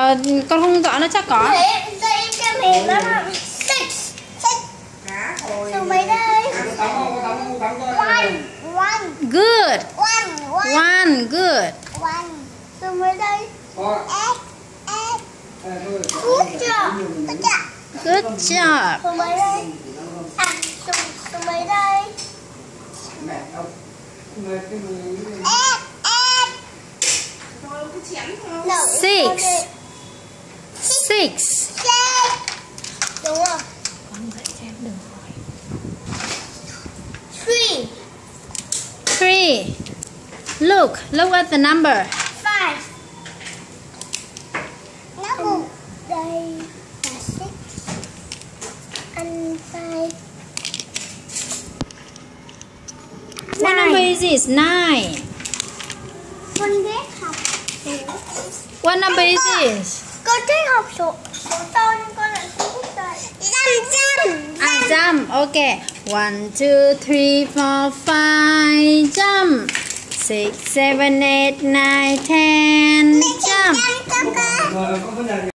con không rõ nó chắc có. Good. One. Good. Good job. Six. Đúng rồi. Con dạy xem đừng hỏi. Three. Look at the number. 5. Đây là 6 and 5. What number is this? 9. Con ghét học số. What number is this? Con thích học số to nhưng con lại không thích dạy. Jump. Okay. 1, 2, 3, 4, 5. Jump. 6, 7, 8, 9, 10. Jump.